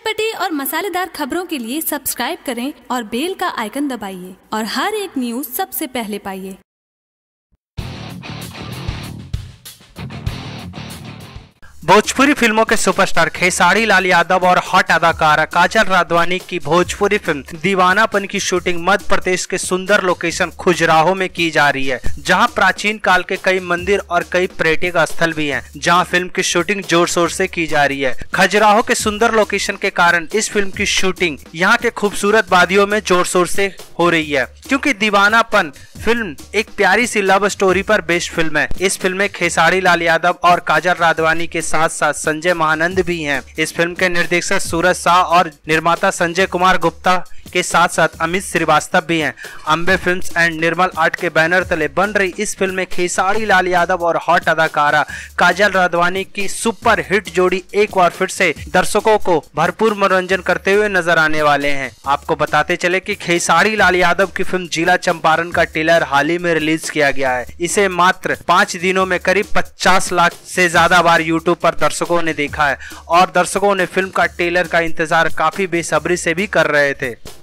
चटपटी और मसालेदार खबरों के लिए सब्सक्राइब करें और बेल का आइकन दबाइए और हर एक न्यूज़ सबसे पहले पाइए। भोजपुरी फिल्मों के सुपरस्टार खेसारी लाल यादव और हॉट अदाकारा काजल राघवानी की भोजपुरी फिल्म दीवानापन की शूटिंग मध्य प्रदेश के सुंदर लोकेशन खजुराहो में की जा रही है, जहां प्राचीन काल के कई मंदिर और कई पर्यटक स्थल भी हैं, जहां फिल्म की शूटिंग जोर शोर से की जा रही है। खजुराहो के सुंदर लोकेशन के कारण इस फिल्म की शूटिंग यहाँ के खूबसूरत वादियों में जोर शोर से हो रही है, क्योंकि दीवानापन फिल्म एक प्यारी सी लव स्टोरी पर बेस्ड फिल्म है। इस फिल्म में खेसारी लाल यादव और काजल राघवानी के साथ साथ संजय महानंद भी हैं। इस फिल्म के निर्देशक सूरज शाह और निर्माता संजय कुमार गुप्ता के साथ साथ अमित श्रीवास्तव भी हैं। Ambe films and Nirmal art के बैनर तले बन रही इस फिल्म में खेसारी लाल यादव और हॉट अदाकारा काजल राघवानी की सुपर हिट जोड़ी एक बार फिर से दर्शकों को भरपूर मनोरंजन करते हुए नजर आने वाले हैं। आपको बताते चले कि खेसारी लाल यादव की फिल्म जिला चंपारण का ट्रेलर हाल ही में रिलीज किया गया है। इसे मात्र 5 दिनों में करीब 50 लाख से ज्यादा बार यूट्यूब पर दर्शकों ने देखा है और दर्शकों ने फिल्म का ट्रेलर का इंतजार काफी बेसब्री से भी कर रहे थे।